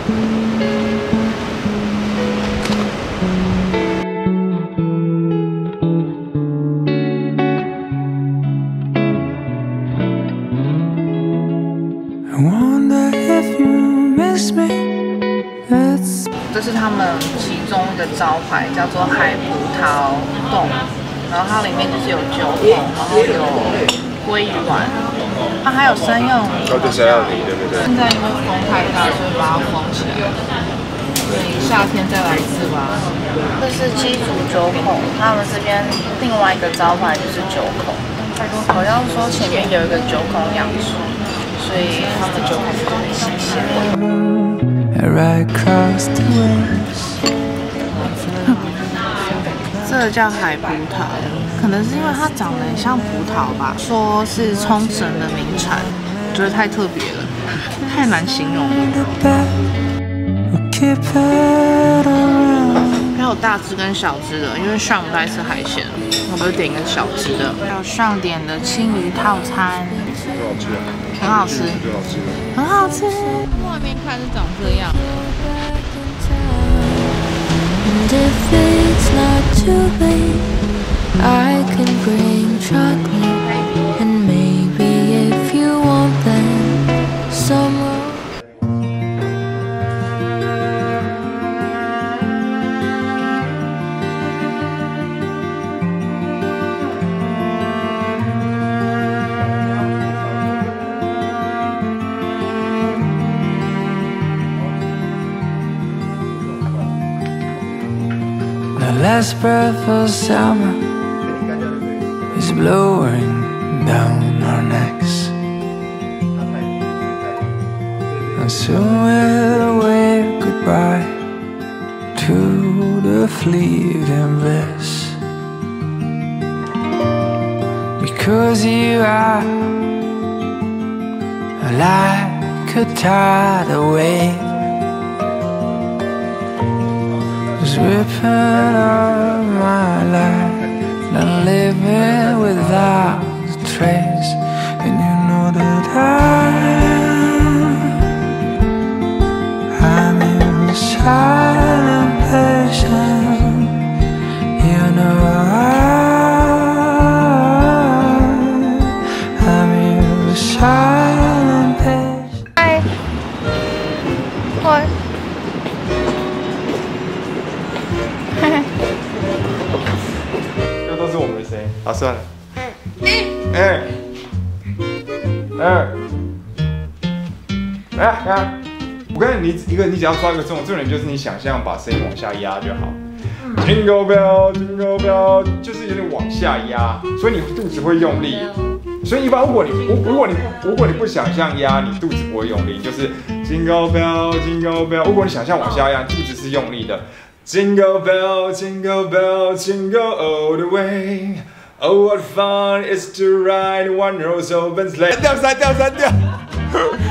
这是他们其中一个招牌，叫做海葡萄冻，然后它里面就是有酒桶，然后有鲑鱼丸，它还有生用。 哦，对，生料理，对不对？ 现在因为风太大，所以把它封起来。所以夏天再来一次吧。这是鸡煮酒孔，他们这边另外一个招牌就是酒孔，好像说前面有一个酒孔养殖，所以他们酒孔是很新鲜的。这个叫海葡萄，可能是因为它长得很像葡萄吧。说是冲绳的名产，我觉得太特别了，太难形容了。还有大只跟小只的，因为上不爱吃海鲜，我就点一个小只的。还有上点的青鱼套餐，很好吃，很好吃。外面看是长这样的。 And if it's not too late, I can bring chocolate. And maybe if you want then some The last breath of summer is blowing down our necks, and soon we'll wave goodbye to the fleeting bliss. Because you are like a tidal wave, ripping up my life, not living without a trace. And you know that I'm in silent patient. You know I'm in silent patient. Hi. What? 这都是我们的声音。好，算了。我跟你只要抓一个重点就是你想象把声音往下压就好。Jingle bell, jingle bell， 就是有点往下压，所以你肚子会用力。所以一般如果你不想象压，你肚子不会用力，就是 Jingle bell, jingle bell。如果你想象往下压，肚子是用力的。Jingle bell, jingle bell, jingle all the way. Oh, what fun it's to ride one horse open sleigh. 掉三掉。